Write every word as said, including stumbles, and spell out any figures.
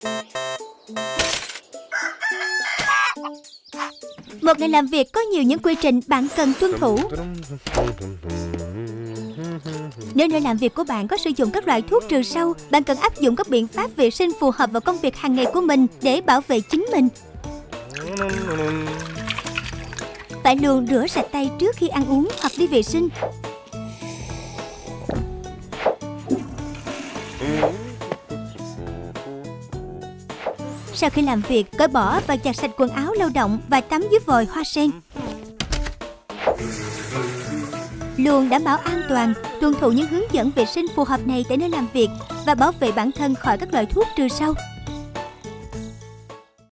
Một ngày làm việc có nhiều những quy trình bạn cần tuân thủ. Nếu nơi làm việc của bạn có sử dụng các loại thuốc trừ sâu, bạn cần áp dụng các biện pháp vệ sinh phù hợp vào công việc hàng ngày của mình để bảo vệ chính mình. Phải luôn rửa sạch tay trước khi ăn uống hoặc đi vệ sinh. Sau khi làm việc, cởi bỏ và giặt sạch quần áo lao động và tắm dưới vòi hoa sen. Luôn đảm bảo an toàn, tuân thủ những hướng dẫn vệ sinh phù hợp này tại nơi làm việc và bảo vệ bản thân khỏi các loại thuốc trừ sâu.